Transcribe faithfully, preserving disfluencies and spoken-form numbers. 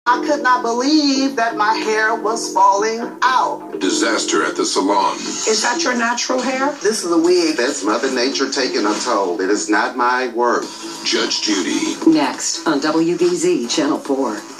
I could not believe that my hair was falling out. Disaster at the salon. Is that your natural hair? This is a wig. That's Mother Nature taking a toll. It is not my work. Judge Judy. Next on W B Z Channel four.